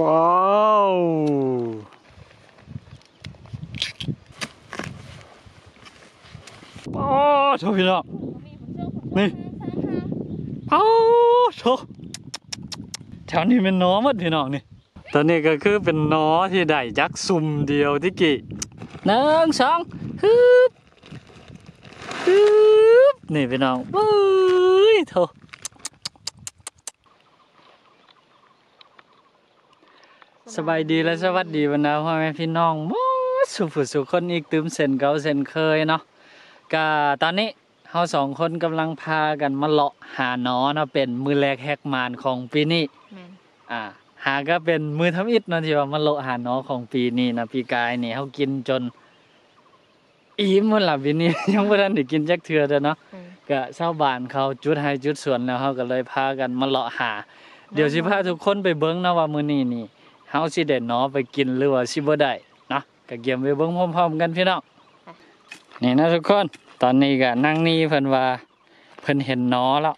ว้าวโอ้โชพี่น้องนี่โอ้โชแถวนี้เป็นน้อมัดพี่น้องนี่ตอนนี้ก็คือเป็นน้อที่ได้ยักษ์ซุ่มเดียวที่กี่1 2ฮึบฮึบนี่พี่น้องเฮ้ยโถสบายดีและสวัสดีบรรดาพ่อแม่พี่น้องสุขสุขคนอีกตื่มเส้นเก่าเส้นเคยเนาะก็ตอนนี้เรา2 คนกำลังพากันมาเลาะหาน้อเนาะเป็นมือแรกแหกมานของปีนี้หาก็เป็นมือทำอิฐเนาะที่ว่ามาเลาะหาน้อของปีนี้นะปีกายนี่เขากินจนอิ่มหมดละปีนี้ ยังไม่ทันได้กินจักเทื่อเนาะก็ชาวบ้านเขาจุดให้จุดสวนแล้วเขาก็เลยพากันมาเลาะหาเดี๋ยวสิพาทุกคนไปเบิ่งนะว่ามื้อนี้นี่เฮาสิได้น้อไปกินหรือว่าสิบ่ได้เนาะก็เกี่ยมไปเบิ่งพร้อมๆกันพี่น้องนี่นะทุกคนตอนนี้ก็นั่งนี่เพิ่นว่าเพิ่นเห็นน้อแล้ว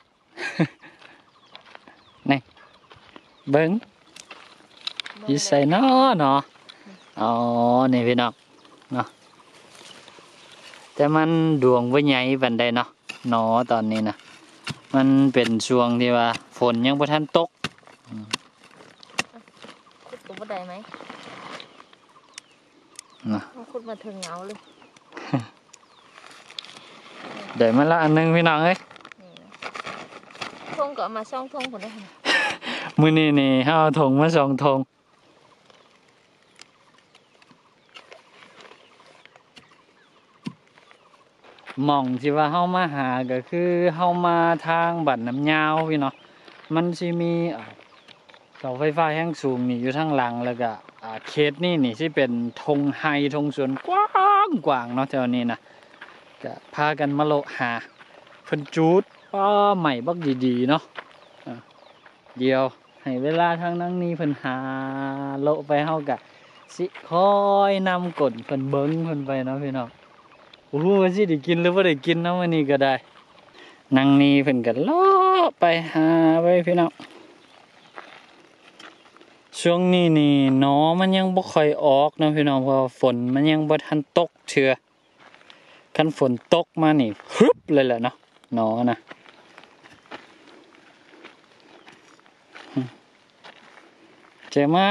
นี่เบิ่งอยู่ใส่น้อเนาะอ๋อนี่พี่น้องเนาะแต่มันดวงบ่ใหญ่ปานใดเนาะน้อตอนนี้นะมันเป็นช่วงที่ว่าฝนยังบ่ทันตกขุดตัวบ่ได้ไหมนะขุดมาถึงเหงาเลยได้มาละอันนึงพี่น้องเอ้ยทงก็เอามา2 ทงพุ่นได้ค่ะมื้อนี้นี่เฮาเอาถุงมา2 ถุงหม่องที่ว่าเฮามาหาก็คือเฮามาทางบัดน้ำยาวพี่เนาะมันสิมีเสาไฟฟ้าแรงสูงนี่อยู่ทางหลังแล้วก็เขตนี่สิเป็นธงไฮธงสวนกว้างๆเนาะแถวนี้นะก็พากันมาโลหาเพิ่นจูดป้าใหม่บักดีๆเนาะเดี๋ยวให้เวลาทางนั้นนี่เพิ่นหาโลไปเฮาก็สิคอยนำกลเพิ่นเบิ่งเพิ่นไปเนาะพี่น้องโอ้โหว่าสิได้กินหรือบ่ได้กินเนาะมื้อนี้ก็ได้นั่งนี่เพิ่นก็เลาะไปหาไปพี่น้องช่วงนี้นี่น้อมันยังบ่ค่อยออกนะพี่น้องเพราะฝนมันยังบ่ทันตกเทื่อคันฝนตกมานี่ฮึบเลยแหละเนาะน้อนะเจ๊ไม้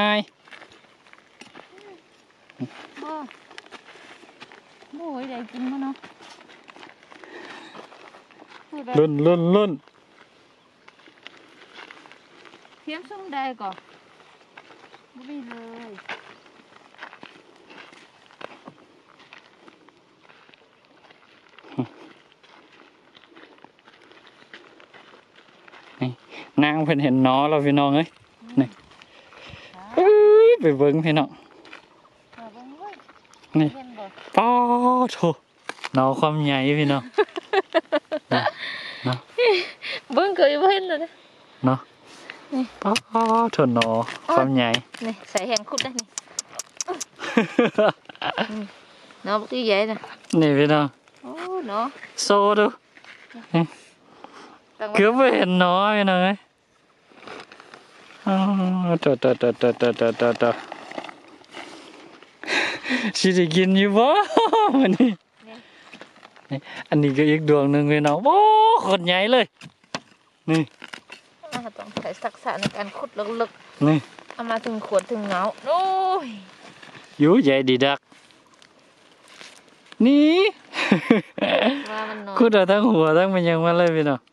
บ่ยได้กินมั้งเนาะลุ่นเทียมซุ่มได้ก่อนบ่มีเลยนี่นางเพิ่นเห็นน้อแล้วพี่น้องเอ้ยนี่ไปเบิ่งพี่น้องนี่ป้าโถน้อความใหญ่พี่น้องเนาะเบิ่งก็บ่เห็นเลยเนาะป้าโถน้อความใหญ่นี่ใส่แหงขุดได้นี่น้อบ่ที่ใหญ่น่ะนี่พี่น้องโอ้เนาะโซดูเกือบไม่เห็นน้อยนะเอ้ยต่อสิได้กินอยู่บ่วันนี้อันนี้ก็อีกดวงหนึ่งเลยเนาะโอ้โคตรใหญ่เลยนี่ต้องใช้ทักษะในการขุดลึกๆนี่เอามาถึงขวดถึงเหงาโอ้ยอยู่ใหญ่ดีดักนี่ขุดเอาทั้งหัวทั้งมันยังมาเลยพี่เนาะ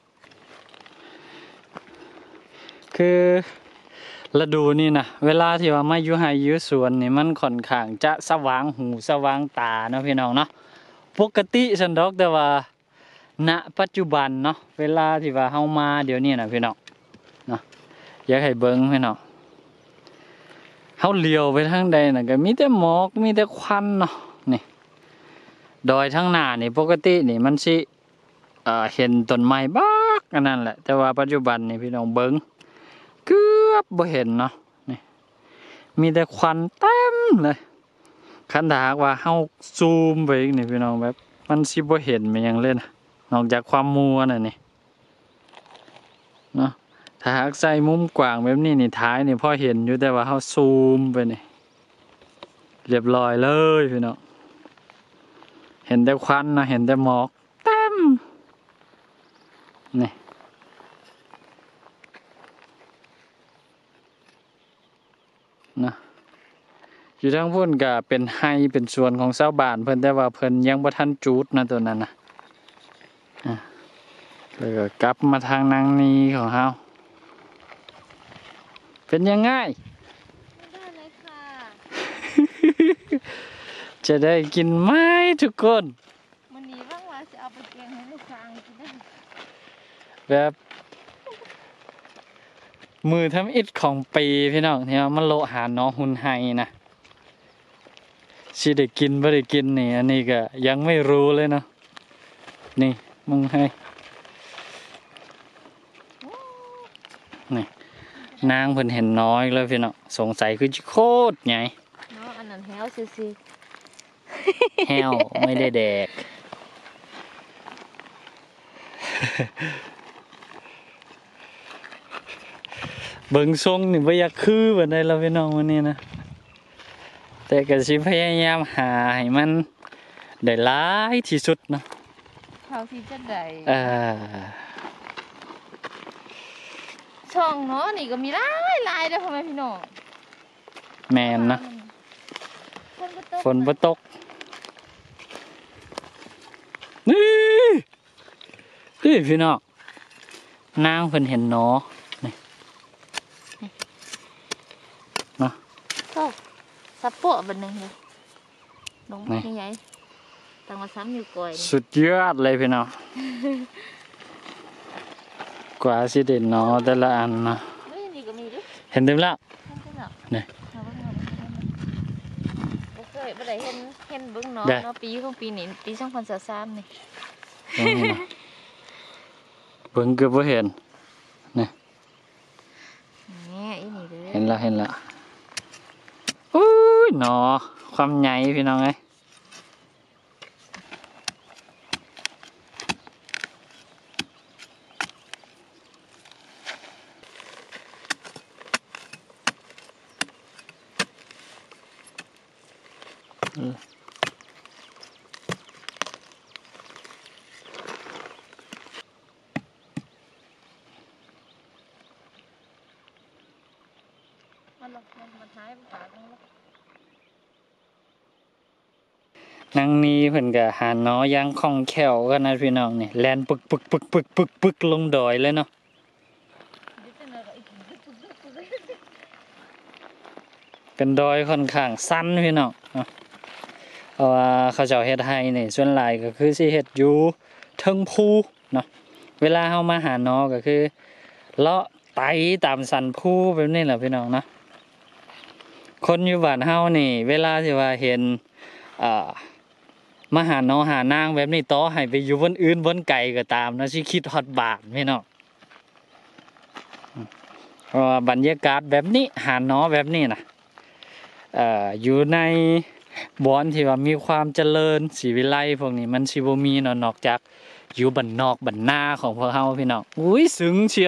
คือฤดูนี่นะเวลาที่ว่ามาอยู่ไร่อยู่สวนนี่มันค่อนข้างจะสว่างหูสว่างตาเนาะพี่น้องเนาะปกติสันดอกแต่ว่าณปัจจุบันเนาะเวลาที่ว่าเฮามาเดี๋ยวนี้นะพี่น้องเนาะอยากให้เบิ่งพี่น้องเฮาเลี้ยวไปทางใดน่ะก็มีแต่หมอกมีแต่ควันเนาะนี่ดอยทางหน้านี่ปกตินี่มันสิเห็นต้นไม้บักอันนั้นแหละแต่ว่าปัจจุบันนี่พี่น้องเบิ่งเกือบบ่เห็นเนาะนี่มีแต่ควันเต็มเลยคันถ้าหากว่าเฮาซูมไปอีกนี่พี่น้องแบบมันสิบ่เห็นมันยังเล่นนอกจากความมัวน่ะนี่เนาะถ้าหากใส่มุมกว้างแบบนี้นี่ท้ายนี่พอเห็นอยู่แต่ว่าเฮาซูมไปนี่เรียบร้อยเลยพี่น้องเห็นแต่ควันนะเห็นแต่หมอกเต็มนี่นะอยู่ทางพุ่นก็เป็นไฮเป็นสวนของชาวบ้านเพิ่นแต่ว่าเพิ่นยังบ่ทันจูดนะตัวนั้นนะแล้วก็กลับมาทางนางนีของเฮาเป็นยังไงไม่ได้เลยค่ะจะได้กินไหมทุกคนมันนี้ว่างว่าจะเอาไปแกงให้ลูกค้างกินได้แบบมือทำอิฐของปีพี่น้องที่ว่ามันโลหาน้องหุนไฮนะสิได้กินบ่ได้กินนี่อันนี้ก็ยังไม่รู้เลยเนาะนี่มึงให้นี่นางเพิ่นเห็นน้อยเลยพี่น้องสงสัยคือจิโคตรใหญ่เนาะอันนั้นแฮวซิแห้วไม่ได้แดกเบิ่งทรงนี่บ่อยากคือปานใดแล้วพี่น้องวันนี้นะแต่ก็สิพยายามหาให้มันได้หลายที่สุดเนาะเท่าที่จะได้ ช่องเนาะนี่ก็มีหลายเด้อพ่อแม่พี่น้องแมนนะฝนบ่ตกนี่พี่น้องนางเพิ่นเห็นหนอนี่เนาะก็ซับโปะบันหนึงเลยลงมาใหญ่ๆตั้งมาซ้ำอยู่ก่อยนี่สุดยอดเลยพี่น้องกว่าสิได้หนอแต่ละอันนะเฮ้ยนี่ก็มีด้วยเห็นเต็มแล้วท่านเจ้าเนาะนี่เอาเบิ่งเอาบ่เคยบ่ได้เห็นเบิ่งเนาะได้เนาะปีของปีนี้ปี2023นี่เบิ่งเกือบบ่เห็นนี่แหน่อีนี่เด้อเห็นแล้วอุ้ยหนอความใหญ่พี่น้องเอ้ยมันหายไปปากนึงแล้วนางนี้เพิ่นก็หาหนอย่างคล่องแคล่วกันนะพี่น้องนี่แล่นปึกลงดอยเลยเนาะดิฉันก็อีกปุ๊บเป็นดอยค่อนข้างสั้นพี่น้องเนาะเพราะว่าเขาเจ้าเฮ็ดให้นี่ส่วนหลายก็คือสิเฮ็ดอยู่เทิงภูเนาะเวลาเฮามาหาหนอก็คือเลาะไต่ตามสันภูแบบนี้แหละพี่น้องเนาะคนอยู่บ้านเฮานี่ เวลาที่ว่าเห็นมาหาหนอหานางแบบนี้ต่อให้ไปอยู่บนอื่นบนไกลก็ตามนะสิคิดฮอดบ้านพี่น้องเพราะว่าบรรยากาศแบบนี้หาหนอแบบนี้นะอยู่ในบอนที่ว่ามีความเจริญศรีวิไลพวกนี้มันสิบ่มีเนาะนอกจากอยู่บ้านนอกบ้านนาของพวกเฮาพี่น้องอุ้ยซึ้งเชียว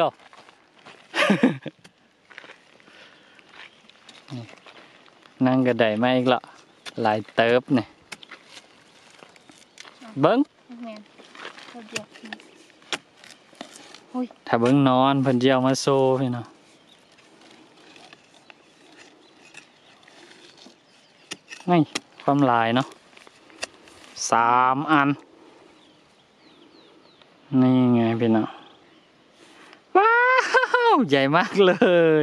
นั่งก็ได้มาอีกละหลายเติบนี่เบิ้งแม่นเขาเดียวถ้าเบิ้งนอนเพิ่นสิเอามาโซพี่น้องนี่ความหลายเนาะ3 อันนี่ไงพี่น้องว้าวใหญ่มากเลย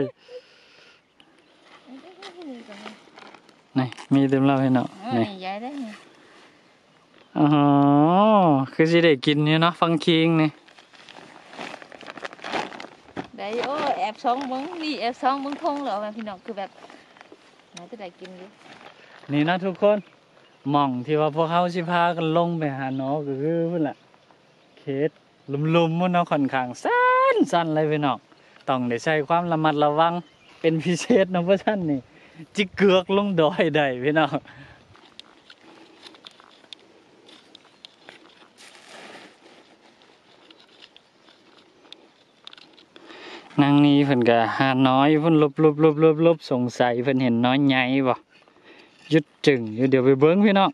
นี่มีเต็มแล้วพี่น้องนี่นี่ยายได้นี่อ๋อคือสิได้กินอยู่เนาะฟังคิงนี่ได้โอ้แอบช่องเบิ่งนี่แอบช่องเบิ่งทงแล้วแม่พี่น้องคือแบบน่าจะได้กินอยู่นี่นะทุกคนหม่องที่ว่าพวกเขาสิพากันลงไปหาหนอก็คือพุ่นล่ะเขตลุ่มๆมันเนาะค่อนข้างสั้นเลยพี่น้องต้องได้ใช้ความระมัดระวังเป็นพิเศษเนาะเพราะฉะนั้นนี่จิเกือกลงดอยได้พี่น้องนางนี้เพิ่นก็หาน้อยเพิ่นลบสงสัยเพิ่นเห็นน้อยใหญ่บ่ยึดจึงอยู่เดี๋ยวไปเบิ่งพี่น้อง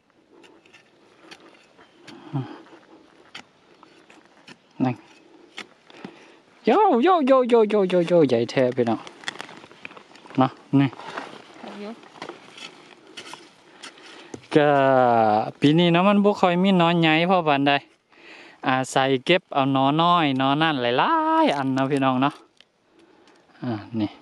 นั่นโยใหญ่แท้พี่น้องเนาะนี่ก็ปีนี้เนาะมันบ่ค่อยมีน้อยใหญ่พอปานใดอาศัยเก็บเอาน้อน้อยน้อนั่นหลายๆอันเนาะพี่น้องเนาะนี่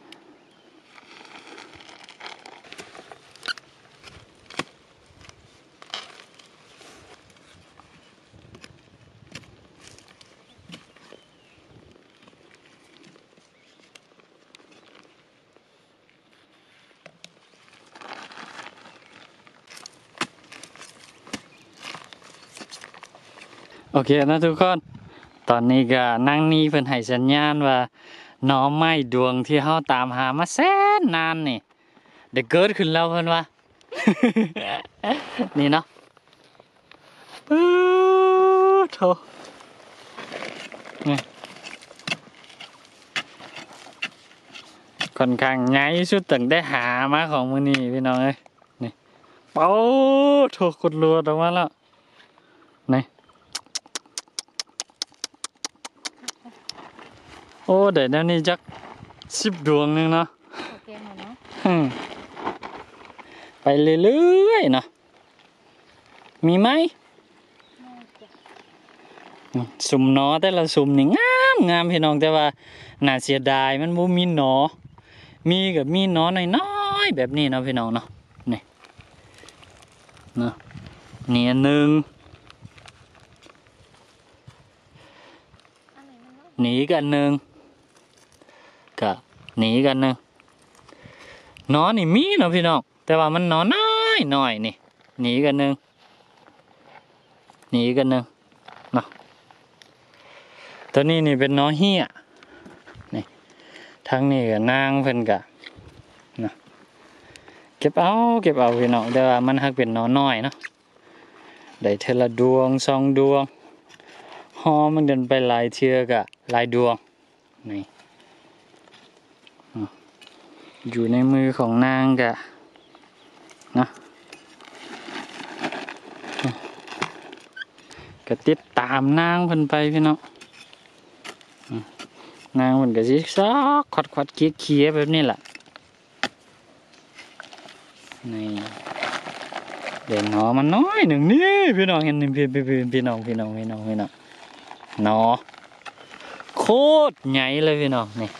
โอเคนะทุกคนตอนนี้ก็นั่งนี่เพิ่นให้สัญญาณว่าหน่อไม้ดวงที่เฮาตามหามาแสนนานนี่ได้เกิดขึ้นแล้วเพิ่นว่า นี่เนาะปึ๊ดโถนี่ค่อนข้างใหญ่สุดตั้งได้หามาของมื้อนี้พี่น้องเอ้ยนี่โอ้โถกดรัวออกมาแล้วนี่โอ้ได้แนวนี้จัก10 ดวงนึงเนาะโอเคหมดเนาะไปเรื่อยๆเนาะมีไหมสุ่มหนอแต่ละสุ่มนี่งามพี่น้องแต่ว่าน่าเสียดายมันบ่มีหนอมีกับมีหนอน้อยๆแบบนี้เนาะพี่น้องเนาะนี่เนาะนี่อันหนึ่งหนีกันหนึ่งก็หนีกันหนึ่งหนอนี่มีเนาะพี่น้องแต่ว่ามันหนอน้อยนี่หนีกันหนึ่งหนีกันหนึ่งเนาะตัวนี้นี่เป็นหนอเหี้ยนี่ทั้งนี้ก็นางเพิ่นกะนะเก็บเอาพี่น้องแต่ว่ามันฮักเป็นหนอน้อยเนาะได้เทอละดวง2 ดวงหอมันเดินไปหลายเทื่อกะหลายดวงนี่อยู่ในมือของนางกะนะก็ติดตามนางเพิ่นไปพี่น้องนางเพิ่นก็สิซอกขวัดเคี้ยแบบนี้แหละนี่เด่นหนอมันน้อยหนึ่งนี่พี่น้องเห็นนี่พี่น้องหนอโคตรใหญ่เลยพี่น้องนี่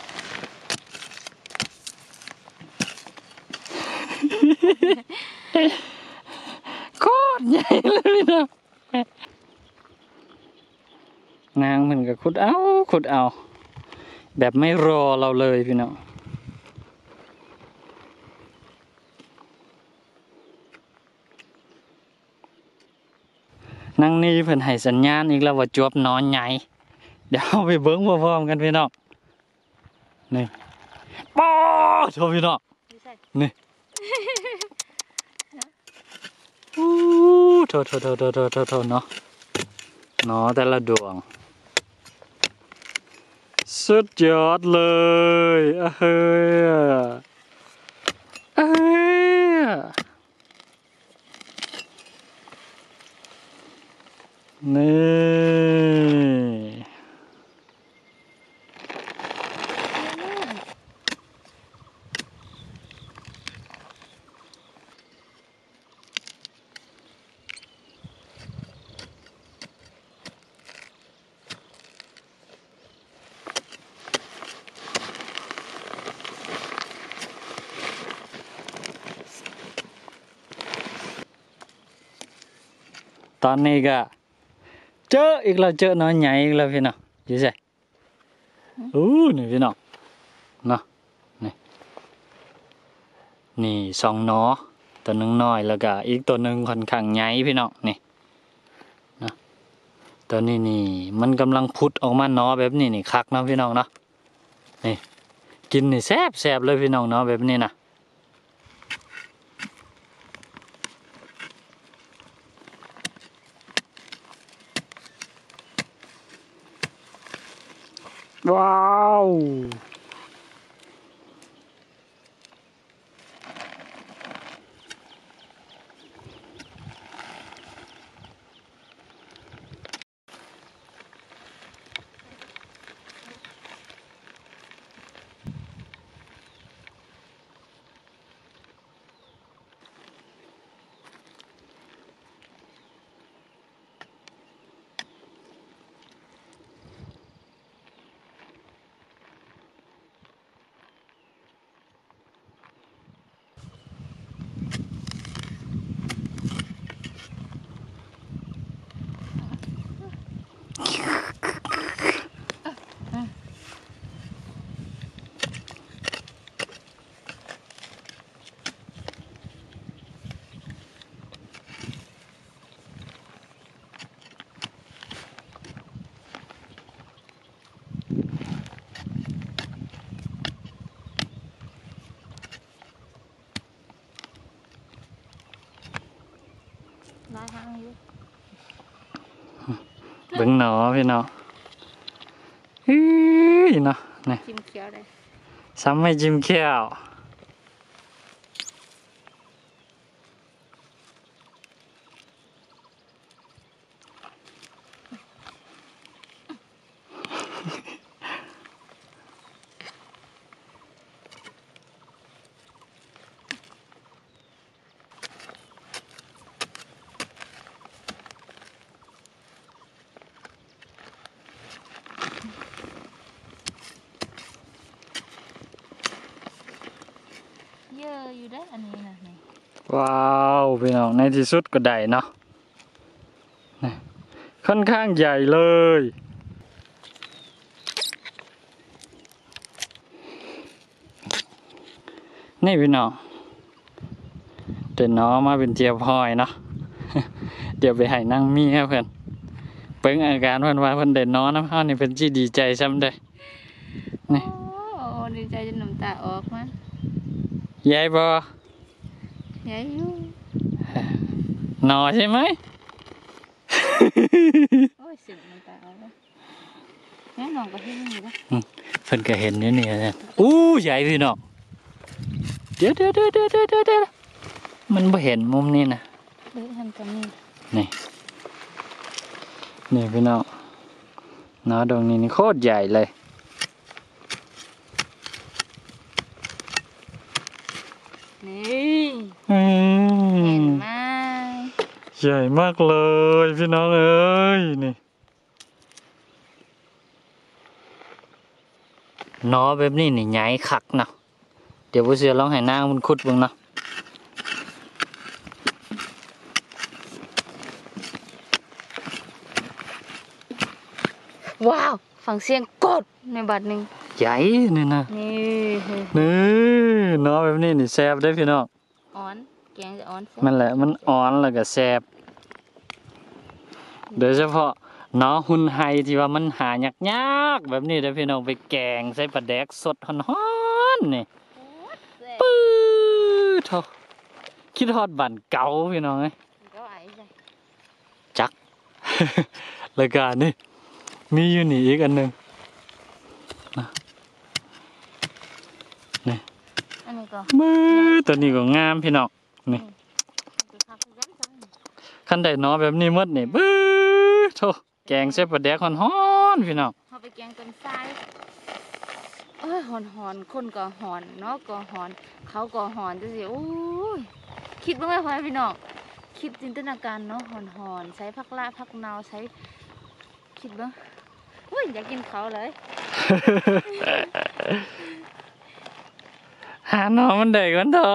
โคตรใหญ่เลยพี่น้องนางมันก็ขุดเอาแบบไม่รอเราเลยพี่น้องนั่งนี่เพิ่นให้สัญญาณอีกแล้วว่าจวบนอนใหญ่เดี๋ยวเอาไปเบิ้งพร้อมๆกันพี่น้องนี่ป๊อโชว์พี่น้องนี่โถเนาะเนาะแต่ละดวงสุดยอดเลยเฮ้ยนี่ตอนนี้ก็เจออีกแล้วเจอน้อยใหญ่อีกแล้วพี่น้องอยู่ใช่นี่พี่น้องเนาะนี่2 หนอตัวหนึ่งน้อยแล้วก็อีกตัวหนึ่งค่อนข้างใหญ่พี่น้องนี่นะตัวนี้นี่มันกำลังพุดออกมาหนอแบบนี้นี่คักเนาะพี่น้องเนาะนี่กินนี่แซ่บเลยพี่น้องเนาะแบบนี้นะว้าวลายหางอยู่เบิ่งหนอพี่น้องเฮ้ยเนาะนี่จิ้มเขียวเลยซ้ำไม่จิ้มแก้วเยอะอยู่ได้ออันนี้นะนี่ว้าวพี่น้องในที่สุดก็ได้เนาะนี่ค่อนข้างใหญ่เลยนี่พี่น้องเดี๋ยวน้องมาเป็นเจียบพอยเนาะ เดี๋ยวไปให้นั่งมีครับเพื่อนเปิ้งอาการเพื่อนว่าเพื่อนเด่นน้องนะเฮานี่เพิ่นสิดีใจซ้ำเด้อนี่โอ้ดีใจจนน้ำตาออกมายายบ่ใหญ่อยู่หนอใช่ไหมโอ้ยสึกน้ำตาออกแล้วแม่น้องก็เห็นอยู่นะเพิ่นก็เห็นอยู่นี่แหละอู้ใหญ่พี่น้องเดี๋ยวมันบ่เห็นมุมนี้นะเด็กทำกันนี่นี่นี่พี่น้องหนอดอกนี้นี่โคตรใหญ่เลยนี่อืเห็นมไหมใหญ่มากเลยพี่น้องเอ้ยนี่หนอแบบนี้นี่ใหญ่คักเนาะเดี๋ยวบ่เชื่อลองให้นางมันขุดเบิ่งเนาะว้าวฟังเสียงกดในบัดหนึ่งใหญ่นี่นะนี่นี่หนอแบบนี้นี่แซ่บได้อพี่น้องอ่อนแกงจะอ่อนแซ่บมันแหละมันอ่อนแล้วก็แซ่บโดยเฉพาะหนอหุ่นไฮที่ว่ามันหายากๆแบบนี้เด้อพี่น้องไปแกงใส่ปลาแดกสดฮ้อนๆนี่แซ่บปื๊ดโธ่คิดฮอดบ้านเก่าพี่น้องเอ้ยก็ไอ้ใช่จัก รายการนี่มีอยู่นี่อีกอันหนึงนะนี่อันนี้ก็มือตัวนี้ก็งามพี่น้องนี่จะพักกันจังคันได้หนอแบบนี้หมดนี่ปื๊ดโธ่แกงใส่ปลาแดกฮ้อนๆพี่น้องเขาไปแกงต้นทรายเอ้ยหอนคนก็หอนเนาะก็หอนเขาก็หอนจังสิโอ้ยคิดบ้างไหมพ่อแม่พี่น้องคิดจินตนาการเนาะหอนใช้ผักลาผักนาวใช้คิดบ้างอุ้ยอยากกินเขาเลยหาหนอมันได้ก่อนเถอะ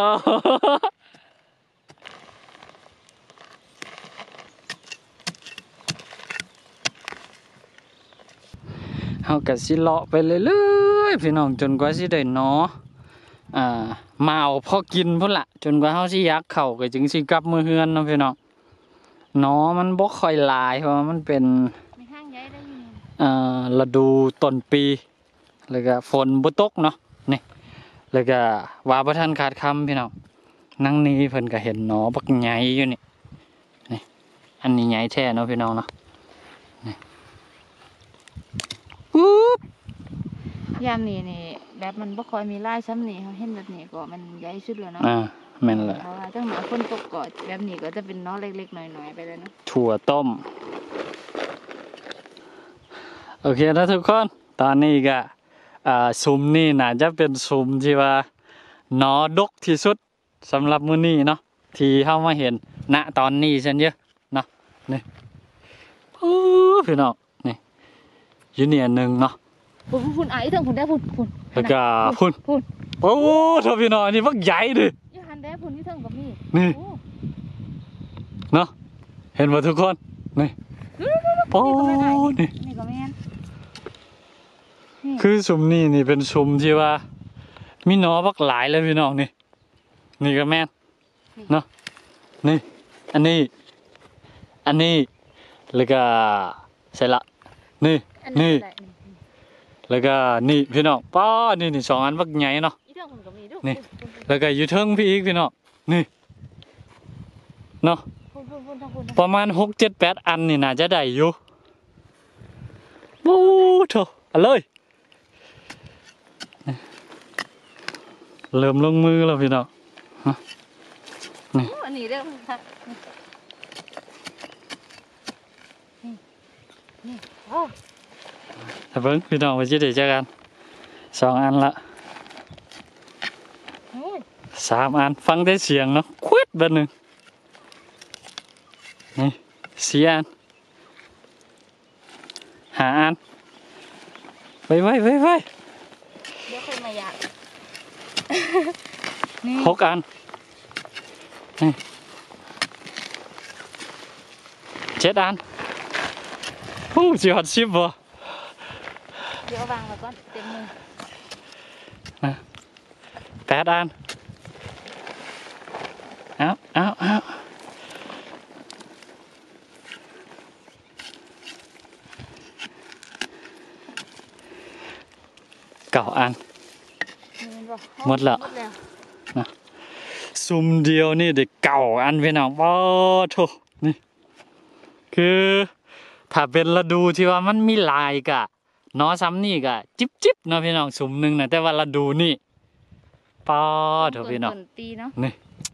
เฮาก็สิเลาะไปเรื่อยๆพี่น้องจนกว่าสิได้หนอมาเอาพอกินพุ่นละจนกว่าเฮาสิอยากเข้าก็จึงสิกลับมือเฮือนเนาะพี่น้องหนอมันบ่ค่อยหลายเพราะว่ามันเป็นมีห้างใหญ่ได้ยังไงฤดูต้นปีแล้วก็ฝนบ่ตกเนาะนี่แล้วก็ว่าบ่ทันขาดคำพี่น้องนั่งนี้เพิ่นก็เห็นหนอบักใหญ่อยู่นี่นี่อันนี้ใหญ่แท้เนาะพี่น้องเนาะนี่ปุ๊บยามนี้นี่แบบมันบ่ค่อยมีลายซ้ำนี่เขาเห็นแบบนี้ก็มันใหญ่สุดแล้วเนาะแม่นแหละเพราะว่าตั้งหนาคนตกก่อนแบบนี้ก็จะเป็นน้อเล็กๆหน่อยๆไปเลยเนาะถั่วต้มโอเคนะทุกคนตอนนี้ก็ซุ้มนี่น่าจะเป็นซุ้มที่ว่าหนอดกที่สุดสำหรับมื้อนี้เนาะที่เฮามาเห็นณตอนนี้ซั่นเยอะเนาะนี่พี่น้องนี่อยู่นี่อันหนึงเนาะพุ่นไอ้ทั้งพุ่นได้พุ่นแล้วก็พุ่นพุ่นโอ้เท่าพี่น้องอันนี้บักใหญ่ดิยี่หันได้พุ่นยี่ทั้งกับมีนี่โอ้เนาะเห็นบ่ทุกคนนี่โอ้นี่นี่ก็แม่นคือซุ้มนี่นี่เป็นซุ้มที่ว่ามีหนอบักหลายเลยพี่น้องนี่นี่ก็แม่นเนาะนี่อันนี้แล้วก็ใส่ละนี่อันี่ได้แล้วก็นี่พี่น้องป้านี่สองอันบักใหญ่เนาะยี่ทั้งพุ่นกับมีดูนี่ แล้วก็อยู่เทิงพี่อีกพี่น้องนี่เนาะพุ่นประมาณ6 7 8อันนี่น่าจะได้อยู่โอ้โถเอาเลยเริ่มลงมือแล้วพี่น้องนี่อันนี้เด้อนี่โอ้แต่เบิ่งพี่น้องไปจิได้เจอกัน2อันละ3อันฟังได้เสียงเนาะควิดบัดนึงนี่4อัน5อันไว้เดี๋ยวค่อยมาอยาก 6อันนี่7อันสิฮอด10บ่เดี๋ยววางไว้ก่อนเต็มมือนะ8อันเอา9อันหมดแล้วนะซุ่มเดียวนี่ได้9อันพี่น้องบ่โถนี่คือถ้าเป็นฤดูที่ว่ามันมีลายกะเนาะซ้ำนี่กะจิบเนาะพี่น้องซุ่มหนึงนะแต่ว่าฤดูนี่ป้อโถพี่น้องนี่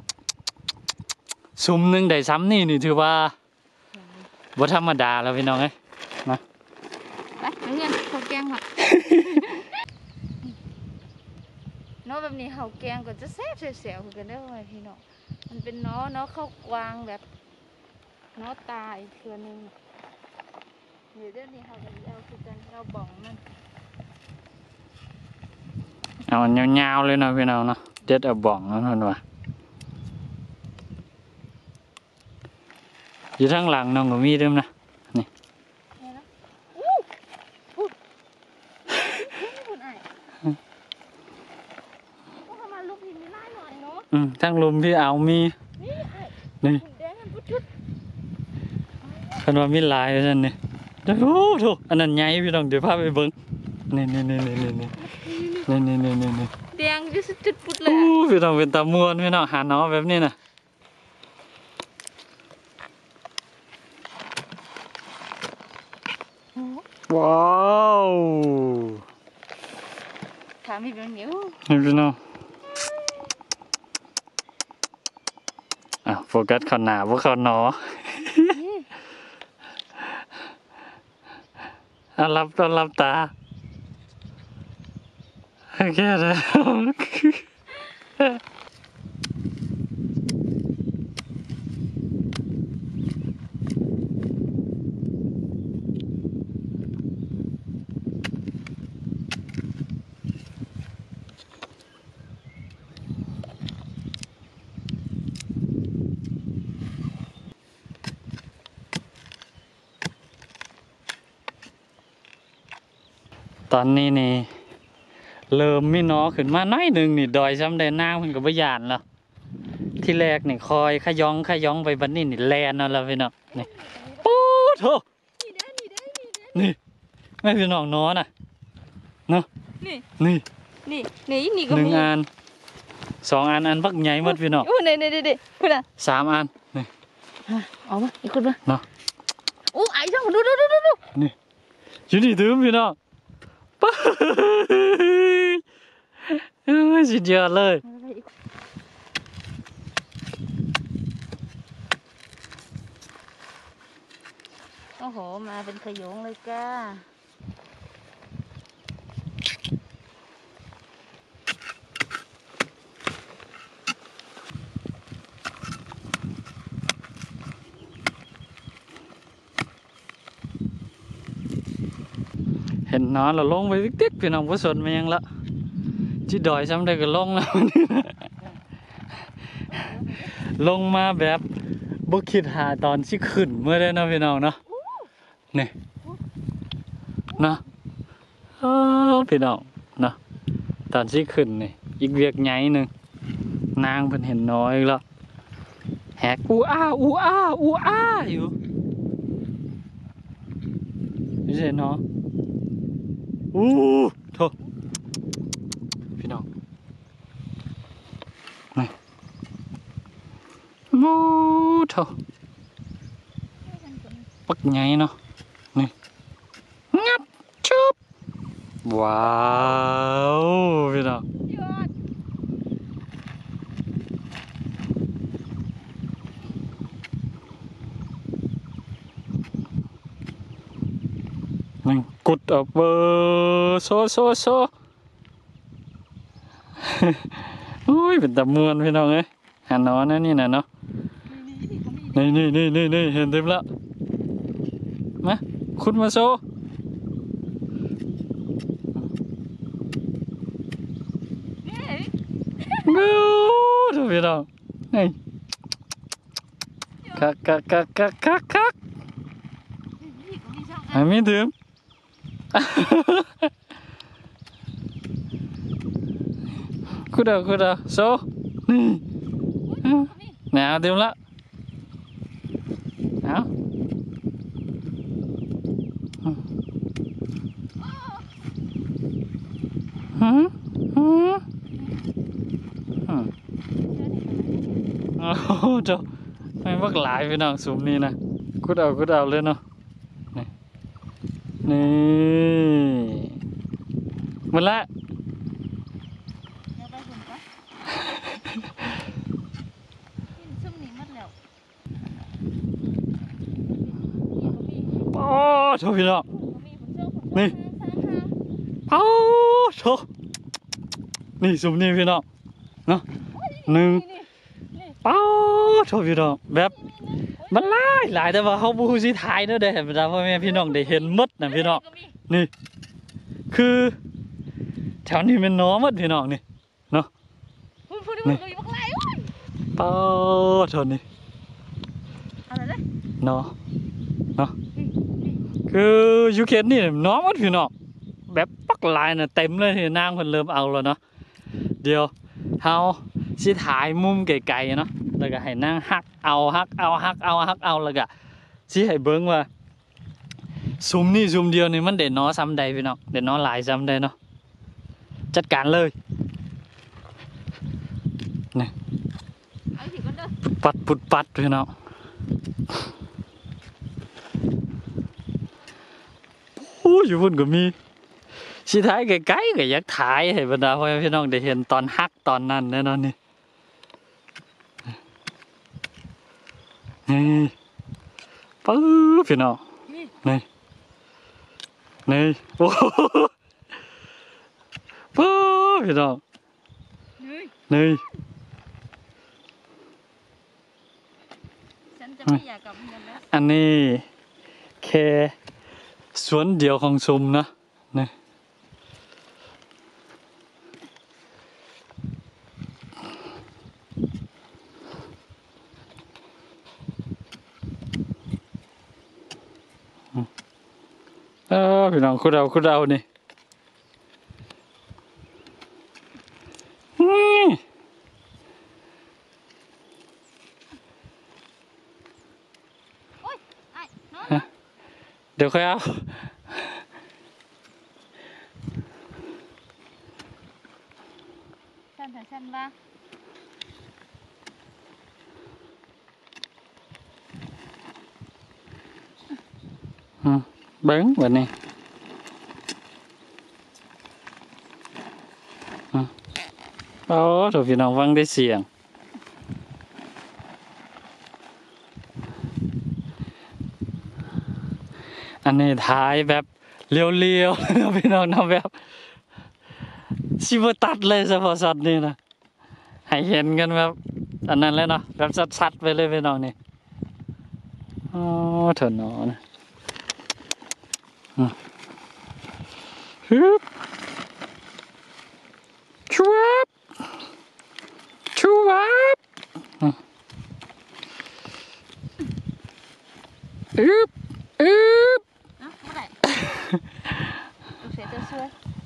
ซุ่มหนึงได้ซ้ำนี่ถือว่าบ่ธรรมดาแล้วพี่น้องเอ้ยนะไปเงินข้าวแกงค่ะเนาะแบบนี้ข้าวแกงก็จะแซ่บเสียวๆกันได้เลยพี่น้องมันเป็นเนาะข้าวกวางแบบเนาะตาอีกตัวนึงเดี๋ยวนี้เขาจะเอาคือกันเราบ่องมันเอายาวๆเลยเนาะพี่น้องเนาะเด็ดเอาบ่องนั่นว่าอยู่ทางหลังน้องก็มีเด้อนะนี่ทั้งลุมที่เอามีนี่คันว่ามีลายซั่นนี่โอ้โหอันนั้นใหญ่พี่น้องเดี๋ยวพาไปเบิ่งนี่แดงอยู่สุดจุดปุดเลยพี่น้องเป็นตาม่วนพี่น้องหาเนาะแบบนี้น่ะว้าวถามพี่เป็นนิ้วพี่น้องโฟกัสข้างหน้าบ่เข้าหนอรับตาแค่แล้วตอนนี้นี่เริ่มมีน้อขึ้นมาน้อยหนึ่งนี่ดอยซ้ำแดนนางเพิ่นก็บ่ย่านแล้วที่แรกนี่คอยขย้องไปบัดนี้นี่แลนเอาแล้วพี่น้องนี่ปู๊โธ่นี่แม่พี่น้องน้อน่ะเนาะนี่ก็มี 1อัน2อันบักใหญ่หมดพี่น้องนี่พุ่นน่ะ 3อันนี่เอามาอีกคนมาเนาะอู้ไอ้จังดูนี่อยู่นี่ตื้มพี่น้องสุดยอดเลยโอ้โหมาเป็นขยงเลยก้าเห็นน้องเราลงไปติ๊กพี่น้องผู้สนมายังละจีดอยซ้ำได้ก็ลงแล้วลงมาแบบบุคิดหาตอนที่ขึ้นเมื่อได้นะพี่น้องเนาะนี่นะพี่น้องเนาะตอนที่ขึ้นนี่อีกเวียกใหญ่หนึ่งนางเพิ่นเห็นน้อยแล้วแหกอ้าอยู่นี่ใช่เนาะโถพี่น้องนี่โถไงเนาะนี่งับชุบว้าวพี่น้องยอดนี่กุดเอาเบอร์โซ อุ้ยเป็นตะมวนพี่น้องเอ้ยหานอนนะนี่นะเนาะนี่เห็นเต็มแล้วมาขุดมาโซบูดูพี่น้องนี่คักอันนี้ถึงขุดเอาโซนี่หนาวเต็มแล้วเอาโอ้โหเจ้าไม่บักหลายพี่น้องสุ่มนี่นะขุดเอาเลยเนาะนี่หมดละโอ้โชพี่น้องนี่โอ้โชนี่สุ่มนี่พี่น้องเนาะหนึ่งเป้าโชพี่น้องแบบมันหลายแต่ว่าเขาบูสิถ่ายเนอะเด้เห็นพ่อแม่พี่น้องได้เห็นหมดนะพี่น้องนี่คือแถวนี้เป็นน้อหมดพี่น้องนี่เนาะนี่เป้าโชนี่เนาะคือยูเคนนี่น้อหมดพี่น้องแบบปักลายน่ะเต็มเลยที่นางคนเริ่มเอาแล้วเนาะเดี๋ยวเฮาสิถ่ายมุมไกลๆเนาะแล้วก็ให้นั่งฮักเอาแล้วก็สิให้เบิ่งว่าซุมนี่ซุมเดียวนี่มันเด่นน้อซ้ำใดพี่น้องเด่นน้อหลายซ้ำใดเนาะจัดการเลยนี่ปุดปัดพี่น้องโอ้ยอยู่พุ่นก็มีสิถ่ายไกลๆก็อยากถ่ายให้บรรดาพ่อแม่พี่น้องได้เห็นตอนฮักตอนนั้นแน่นอนนี่ปื้อพี่น้องนี่โอ้ปื้อพี่น้องนี่อันนี้แค่สวนเดียวของซุมนะนี่พี่น้องคุดเอานี่เดี๋ยวค่อยเอาฉันว่าเบิ้งแบบนี้โอ้ถูกพี่น้องฟังได้เสียงอันนี้ท้ายแบบเลี้ยวๆพี่น้องนะแบบชิบตัดเลยเฉพาะสัตว์นี่นะให้เห็นกันแบบอันนั้นเลยเนาะแบบชัดๆไปเลยพี่น้องนี่โอ้เถอะหนอนะฮึบชูวับอึบเมื่อไหร่ลูกเสียเจ้าช่วย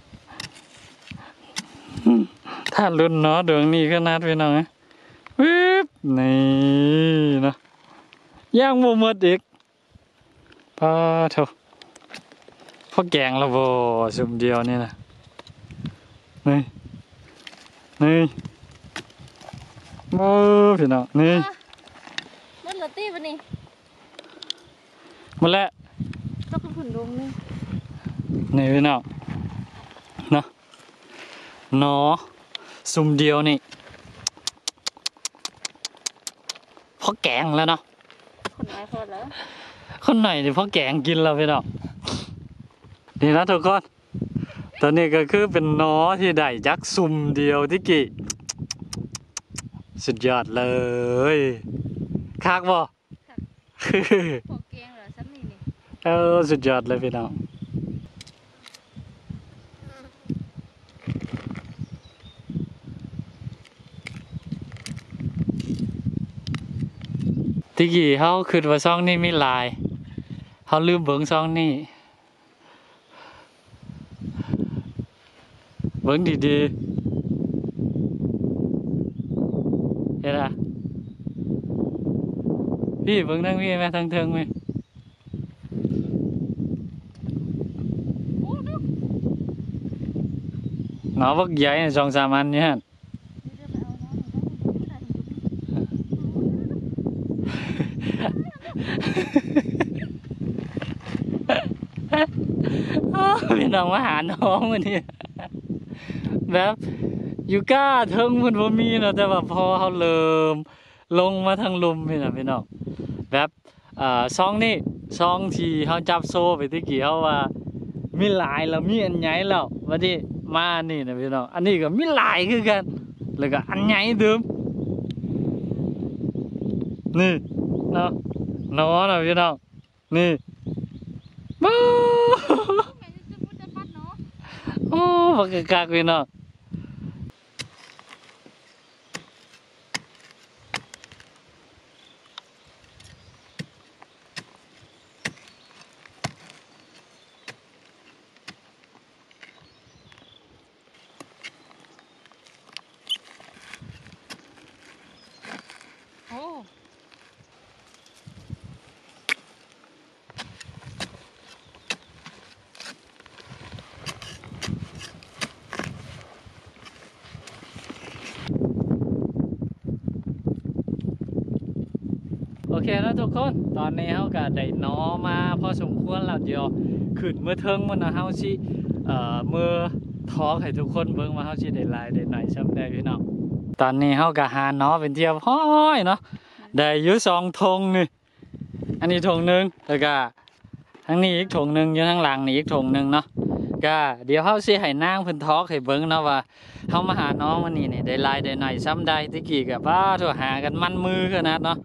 ถ้ารุ่นเนาะดวงนี้ก็นัดไปหน่อยอึบนี่เนาะย่างโมเมดอีกพอเถอะพอแกงละโบสุ่มเดียวนี่นะนี่โอ้พี่น้องนี่มันเหลือตีปะนี่หมดแล้วก็คือผุนดงนี่นี่พี่น้องเนาะหนอซุ่มเดียวนี่พอแกงแล้วเนาะคนน้อยพอแล้วคนไหนนี่พอแกงกินแล้วพี่น้องนี่นะทุกคนตอนนี้ก็คือเป็นหนอที่ได้ยักษ์ซุ่มเดียวที่กี่สุดยอดเลยคักบ่พอแกงเหรอซ้ำนี่นี่สุดยอดเลยพี่น้องที่กี่เขาคิดว่าซ่องนี่มีลายเขาลืมเบิ่งซ่องนี่เบิ่งดีๆเห็นอ่ะพี่เบิ่งทั้งพี่ไหมทั้งเทิงไหมหนอบักใหญ่สองสามอันเนี่ยพี่น้องมาหาน้องวันนี้แบบอยู่ก้าเทิงมันบ่มีเนาะแต่ว่าพอเขาเริ่มลงมาทางลุมพี่น้องแบบซองนี่ซองที่เขาจับโซ่ไปตะกี้เขาว่ามีหลายแล้วมีอันใหญ่แล้ววันนี้มานี่นะพี่น้องอันนี้ก็มีหลายคือกันแล้วก็อันใหญ่เดิมนี่เนาะเนาะพี่น้องนี่บู๊โอ้บักกักพี่น้องโอ้โอเคนะทุกคนตอนนี้เขาก็ได้น้อมาพอสมควรแล้วเดี๋ยวขึ้นเมื่อเทิงมันนะเฮาสิเมื่อทอล์กให้ทุกคนเบิ่งว่าเฮาสิได้หลายได้หน่อยซ้ำได้พี่น้องตอนนี้เฮาก็หาน้อเป็นเที่ยวห้อยเนาะได้อยู่2ธงนี่อันนี้ธงหนึงแล้วก็ทางนี้อีกธงหนึงอยู่ทางหลังนี่อีกธงหนึงเนาะก็เดี๋ยวเฮาสิให้นางเพิ่นทอล์กให้เบิ่งเนาะว่าเฮามาหาน้องวันนี้นี่ได้หลายได้หน่อยซ้ำได้ตะกี้ก็ป้าโทรหากันมันมือขนาดเนาะ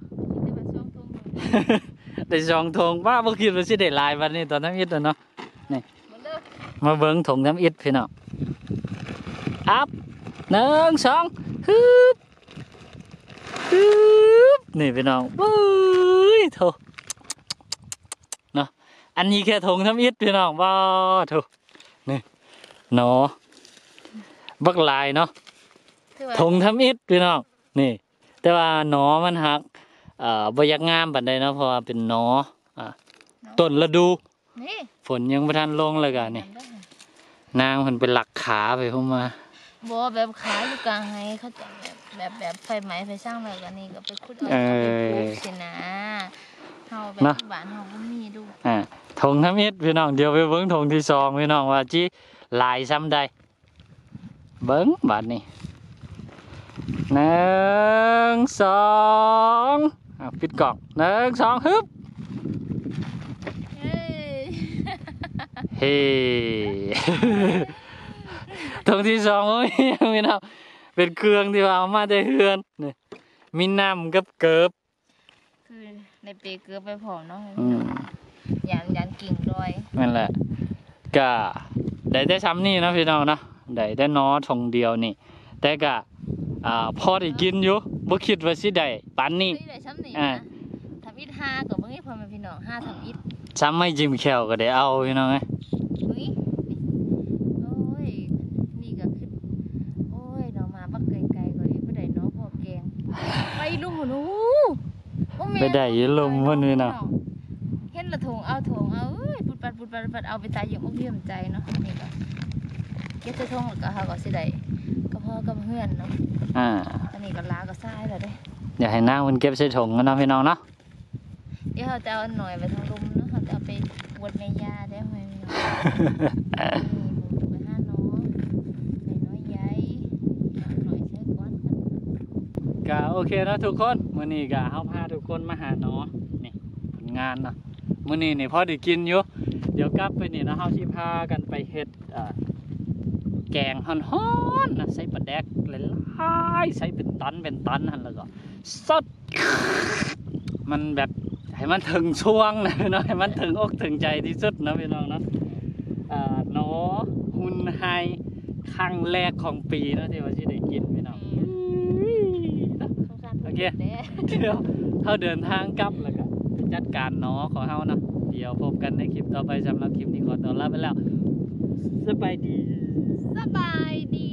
ได้2ธงว่าบ่คิดว่าสิได้หลายวันนี้ตอนทำอิฐเนาะนี่มาเบิ่งถงทำอิฐพี่น้องอัพ1 2ฮึบฮึบนี่พี่น้องเอ้ยโถเนาะอันนี้แค่ถงทำอิฐพี่น้องว้าโถนี่เนาะบักลายเนาะถงทำอิฐพี่น้องนี่แต่ว่าหนอมันหักบ่อยากงามปานใดเนาะเพราะว่าเป็นหนอต้นฤดูนี่ฝนยังบ่ทันลงเลยกันนี่นางเพิ่นเป็นหลักขาไปพุ่นมาบ่แบบขายอยู่กลางไห้เขาจะแบบไฟไหม้ไฟสร้างแล้วกันนี่ก็ไปขุดเอาไปปลูกสินะเฮาแบบบ้านเฮาก็มีดูถงทำอิฐพี่น้องเดี๋ยวไปเบิ่งถงที่2พี่น้องว่าจิหลายซ้ำใดเบิ่งบัดนี้1 2ปิดกล่อง1 2ฮึบเฮ้ตรงที่2โอ้ยพี่น้องเป็นเครื่องที่เอามาได้เฮือนนี่มีน้ำกับเกิบคือในเปเกือบไปพร้อมเนาะยันกิ่งดอยนั่นแหละก็ได้ซ้ำนี่นะพี่น้องเนาะได้น้อทงเดียวนี่แต่ก็พอได้กินอยู่บ่คิดว่าสิได้ปานนี้ทำอิฐ5ก็บ่ให้พ่อแม่พี่น้อง5ทำอิฐซ้ำไม่จิ้มแขวก็ได้เอาพี่น้องเอ้ยโอ้ยนี่ก็คือโอ้ยเรามาบักไกลๆก็บ่ได้เนาะพอแกงไปลุมหนูไปได้อยู่ลมมื้อนี้เนาะเห็นละถงเอาเอ้ยปุดปัดเอาไปตายอย่างอกเยี่ยมใจเนาะนี่ก็เก็บใส่ถงแล้วก็เฮาก็สิได้ก็พอกับเฮือนเนาะอันนี้ก็ลาก็ซ้ายแล้วเด้อยากให้นางมันเก็บใส่ถุงกันเนาะพี่น้องเนาะเดี๋ยวเราจะเอาหน่อยไปทางลุมเนาะเอาไปบวชแม่ย่าได้ไหมพี่น้องนี่ผมไปหาน้องน้อยใหญ่หน่อยใช้ก้อนกันก็โอเคเนาะทุกคนมื้อนี้ก็เฮาพาทุกคนมาหาน้อนี่ผลงานเนาะมื้อนี้นี่พอได้กินอยู่เดี๋ยวกลับไปนี่นะเฮาสิพากันไปเฮ็ดแกงฮ้อนๆนะใส่ปลาแดกหลายๆใส่เป็นตันหั่นแล้วก็สดมันแบบให้มันถึงช่วงนะพี่น้องให้มันถึงอกถึงใจที่สุดนะพี่น้องเนาะหนอหุ่นไฮครั้งแรกของปีเนาะที่ว่าสิได้กินพี่น้อง โอเค เดี๋ยวเขาเดินทางกลับแล้วก็จัดการน้อของเขาเนาะเดี๋ยวพบกันในคลิปต่อไปสำหรับคลิปนี้ขอตัวลาไปแล้วสบายดีสบายดี